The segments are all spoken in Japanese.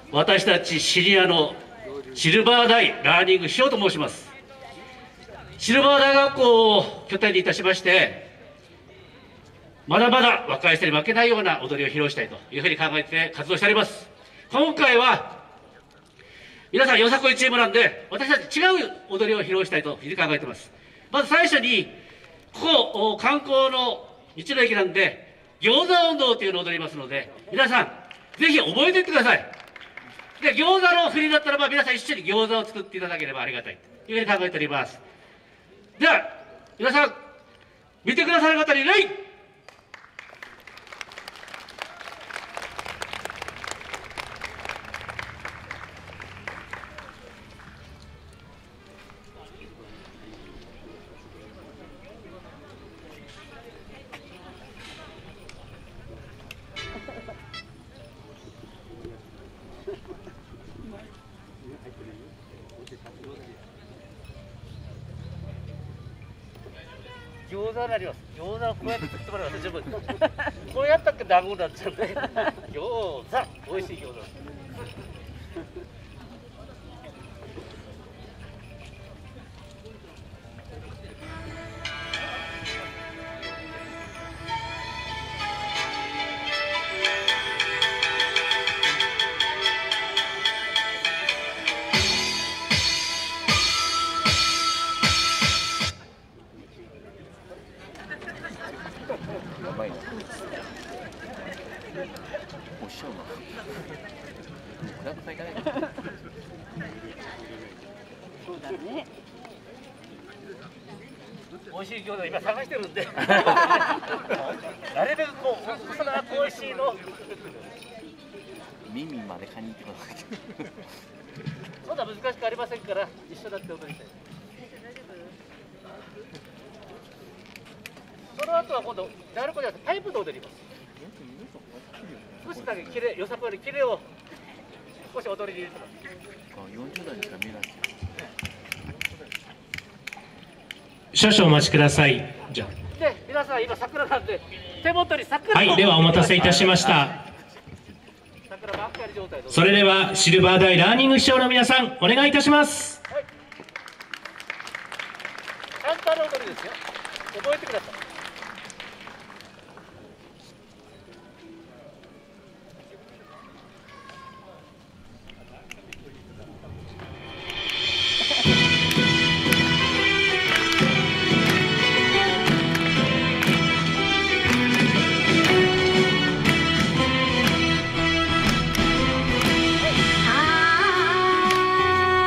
私たちシニアのシルバー大ラーニングしようと申します。シルバー大学校を拠点にいたしまして、まだまだ若い人に負けないような踊りを披露したいというふうに考えて活動しております。今回は皆さんよさこいチームなんで、私たち違う踊りを披露したいというふうに考えています。まず最初に、ここ観光の道の駅なんで、餃子運動というのを踊りますので、皆さんぜひ覚えていってください。で、餃子の振りだったらば皆さん一緒に餃子を作っていただければありがたいというふうに考えております。では皆さん、見てくださる方に礼。餃子になります。餃子をこうやって作ってもらいます。自分こうやったっけ団子になっちゃうんで、餃子、美味しい餃子。 やばいな。おっしゃるな。暗くないかね。 そうだね。 美味しい餃子今探してるんで、なるべくこう細長く美味しいの。 耳までカニってください。 そんな難しくありませんから、一緒になって踊りたい。その後は今度、鳴子じゃなくてパイプで踊ります。少しだけキレ、よさこいのキレを少し踊りに入れてます。 40代にしか見えない。 少々お待ちください。じゃあ。 で、皆さん今桜なんで、手元に桜を。 はい、ではお待たせいたしました。 桜ばっかり状態で。 それではシルバー大ラーニングショーの皆さん、お願いいたします。 はい。簡単な踊りですよ。覚えてください。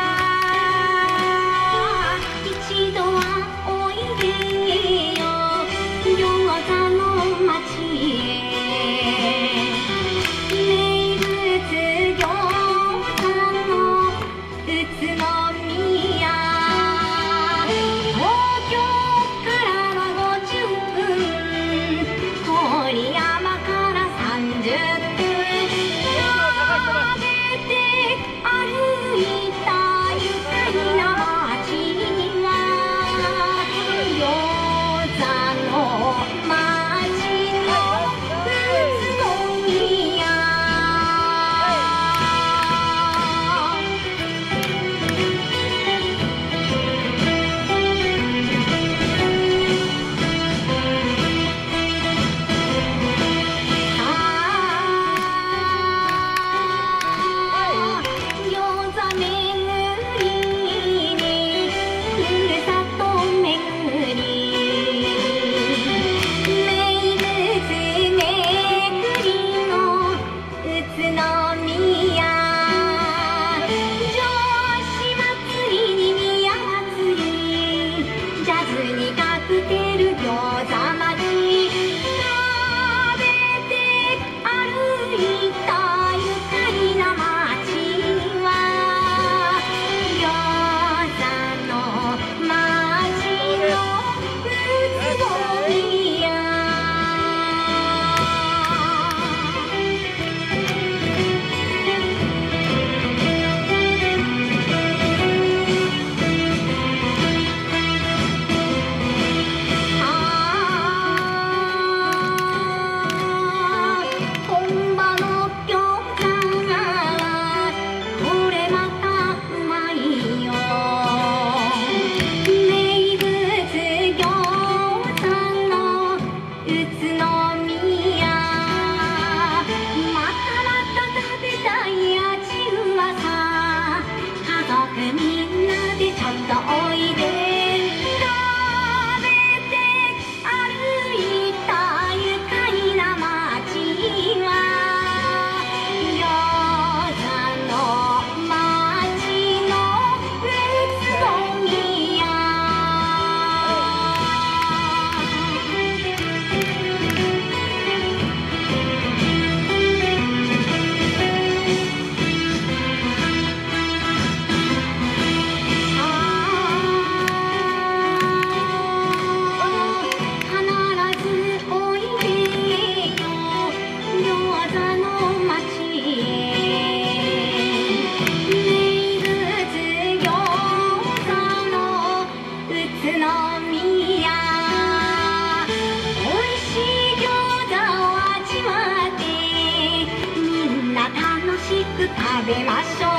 一度はおいでよめましょう。